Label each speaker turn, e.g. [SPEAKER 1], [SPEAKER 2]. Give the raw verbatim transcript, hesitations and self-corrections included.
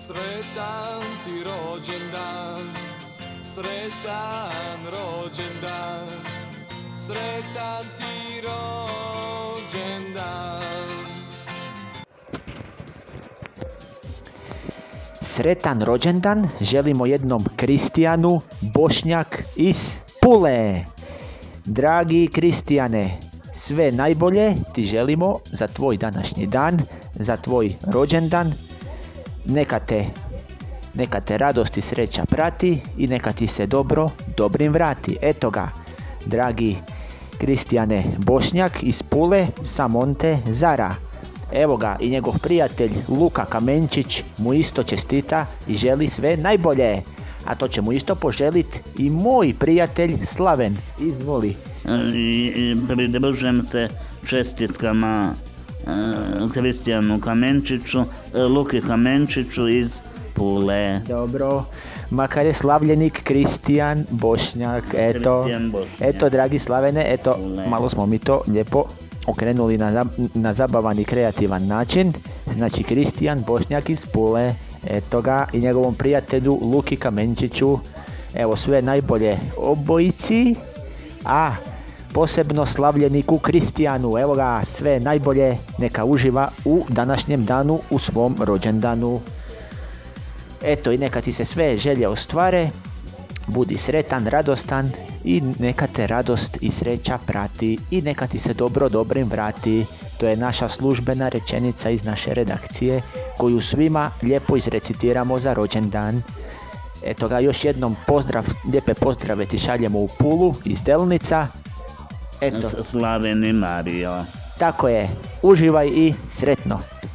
[SPEAKER 1] Sretan ti rođendan, sretan rođendan, sretan ti rođendan.
[SPEAKER 2] Sretan rođendan želimo jednom Kristijanu Bošnjak iz Pule. Dragi Kristijane, sve najbolje ti želimo za tvoj današnji dan, za tvoj rođendan. Neka te, neka te radost i sreća prati i neka ti se dobro dobrim vrati. Eto ga, dragi Kristijane Bošnjak iz Pule, sa Monte Zara. Evo ga i njegov prijatelj Luka Kamenčić mu isto čestita i želi sve najbolje. A to će mu isto poželiti i moj prijatelj Slaven. Izvoli.
[SPEAKER 3] I, i pridružujem se čestitkama uh, Kristijanu Kamenčiću, uh, Luki Kamenčiću iz Pule.
[SPEAKER 2] Dobro, makar je slavljenik Kristijan Bošnjak. Eto,
[SPEAKER 3] Kristijan Bošnjak.
[SPEAKER 2] Eto dragi Slavene, eto,
[SPEAKER 3] Pule.
[SPEAKER 2] malo smo mi to lijepo okrenuli na, na zabavan i kreativan način. Znači Kristijan Bošnjak iz Pule, eto ga, i njegovom prijatelju Luki Kamenčiću. Evo, sve najbolje obojici, a posebno slavljeniku Kristijanu, evo ga, sve najbolje, neka uživa u današnjem danu, u svom rođendanu. Eto, i neka ti se sve želje ostvare, budi sretan, radostan i neka te radost i sreća prati i neka ti se dobro dobrim vrati. To je naša službena rečenica iz naše redakcije koju svima lijepo izrecitiramo za rođendan. Eto ga, još jednom pozdrav, lijepe pozdrave ti šaljemo u Pulu iz Delnica. Eto,
[SPEAKER 3] Slaven i Mario.
[SPEAKER 2] tako je, uživaj i sretno.